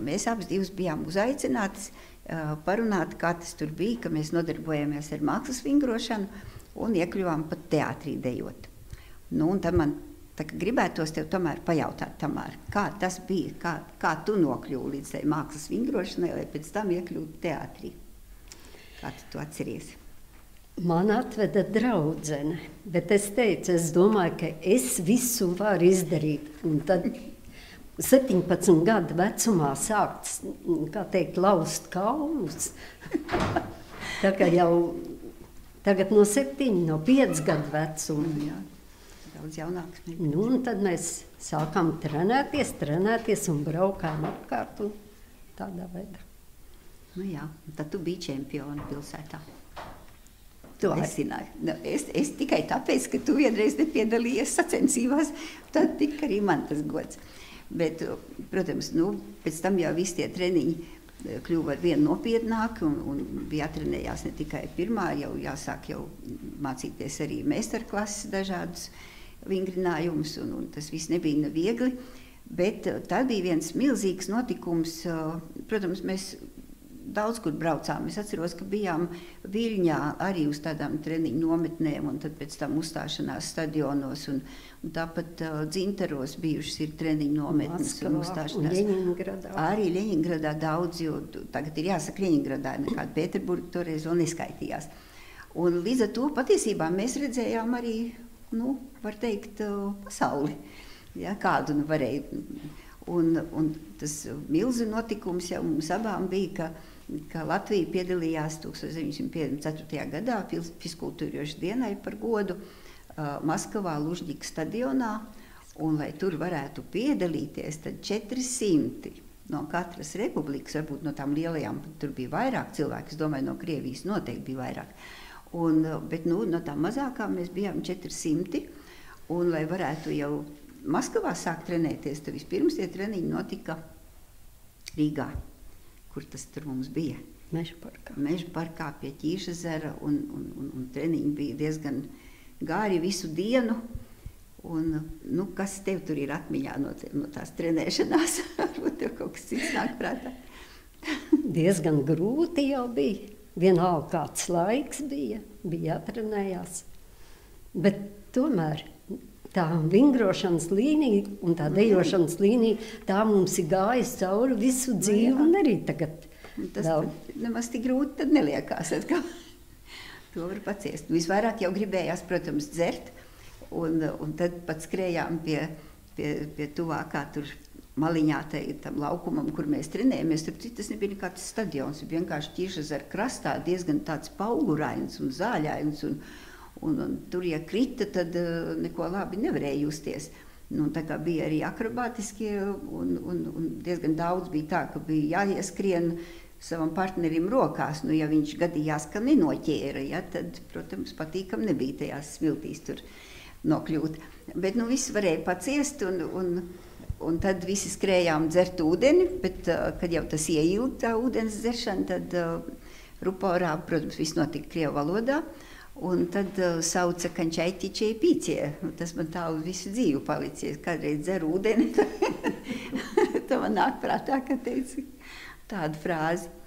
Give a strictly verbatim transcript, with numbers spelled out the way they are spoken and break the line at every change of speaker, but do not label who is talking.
mēs abas divas bijām uzaicinātas parunāt, kā tas tur bija, ka mēs nodarbojamies ar mākslas vingrošanu un iekļuvām pat teātrī dejot. Nu, un tad man tā, gribētos tev tomēr pajautāt, Tamāra, kā tas bija, kā, kā tu nokļuvi līdz tai mākslas vingrošanai, lai pēc tam iekļūtu teātrī? Kā tu to atceries?
Man atveda draudzene, bet es teicu, es domāju, ka es visu varu izdarīt. Un tad septiņpadsmit gadu vecumā sākt, kā teikt, laust kaulus. Tā kā jau tagad no septiņi, no pieci gadu vecuma.
Jā, daudz jaunāks.
Nu, un tad mēs sākām trenēties, trenēties un braukām apkārt un tādā veidā.
Nu jā, tad tu biji čempioni pilsētā.
Tu
es zināju. Nu, es, es tikai tāpēc, ka tu vienreiz nepiedalījies sacensībās, tad tika arī man tas gods. Bet, protams, nu, pēc tam jau visi tie treniņi kļuva ar vienu nopietnāk un, un bija atrenējās ne tikai pirmā, jau jāsāk jau mācīties arī meistarklases dažādus vingrinājumus, un, un tas viss nebija viegli. Bet tad bija viens milzīgs notikums, protams, mēs daudz kur braucām. Es atceros, ka bijām Viļņā arī uz tādām treniņu nometnēm, un tad pēc tam uzstāšanās stadionos, un, un tāpat uh, Dzintaros bijušas ir treniņu nometnes un uzstāšanās.
Un Ļeņingradā.
Arī Ļeņingradā daudz, jo tagad ir jāsaka Ļeņingradā, nekāda Pēterburga toreiz vēl neskaitījās. Un līdz ar to patiesībā mēs redzējām arī, nu, var teikt, uh, pasauli, ja, kādu nu varēja. Un, un tas milzu notikums jau mums abām bija, ka ka Latvija piedalījās tūkstoš deviņsimt piecdesmit ceturtajā gadā fiskultūriešu dienai par godu uh, Maskavā Lužņika stadionā, un lai tur varētu piedalīties, tad četri simti no katras republikas, varbūt no tām lielajām, tur bija vairāk cilvēku, es domāju, no Krievijas noteikti bija vairāk, un, bet nu, no tām mazākām mēs bijām četri simti, un lai varētu jau Maskavā sākt trenēties, tad vispirms tie treniņi notika Rīgā. Kur tas tur mums bija?
Meža parkā.
Meža parkā pie Ķīšezera, un, un, un, un treniņi bija diezgan gāri visu dienu. Un, nu, kas tev tur ir atmiņā no, no tās trenēšanās? Varbūt tev kaut kas cits nāk prātā.
Diezgan grūti jau bija. Vienalga kāds laiks bija, bija jātrenējās. Bet tomēr tā vingrošanas līnija un tā dejošanas līnija, tā mums ir gājis cauri visu dzīvi, un arī tagad.
Tas nemaz tik grūti tad neliekās atkal. To var paciest. Visvairāk jau gribējās, protams, dzert, un, un tad pat skrējām pie, pie, pie tuvākā tur maliņā tam laukumam, kur mēs trenējamies. Tur tas nebija nekāds stadions, vienkārši Ķīšezera krastā diezgan tāds paugurains un zāļains, un Un, un tur, ja krita, tad uh, neko labi nevarēja justies. Nu, tā kā bija arī akrobātiskie, un, un, un diezgan daudz bija tā, ka bija jāieskrien savam partnerim rokās. Nu, ja viņš gadījās, ka nenoķēra, ja, tad, protams, patīkam nebija tajās smiltīs tur nokļūt. Bet nu, viss varēja paciest, un, un, un tad visi skrējām dzert ūdeni, bet, uh, kad jau tas ieilga tā ūdens dzeršana, tad uh, ruporā, protams, viss notika krievu valodā. Un tad uh, sauca kančaitičie pīcie. Tas man tā uz visu dzīvi palicies. Kādreiz dzeru ūdeni, tā man nāk prātā, ka teica tādu frāzi.